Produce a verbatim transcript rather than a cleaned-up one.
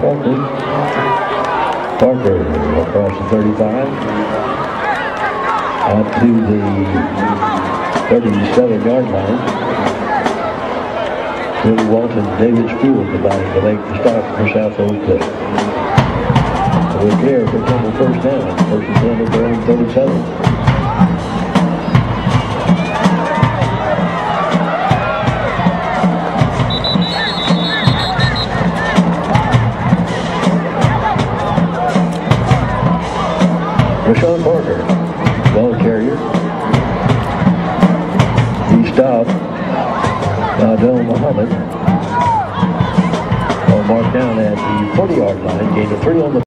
Parker. Parker across the thirty-five. Out to the thirty-seven yard line. Billy Walton and David Spruiells dividing to make the stop for South Oak Cliff. So we're clear for a couple first down. First and ten at their own thirty-seven. Rashawn Parker, ball carrier. He stopped. Adel Muhammad. Ball marked down at the forty yard line. Gain of three on the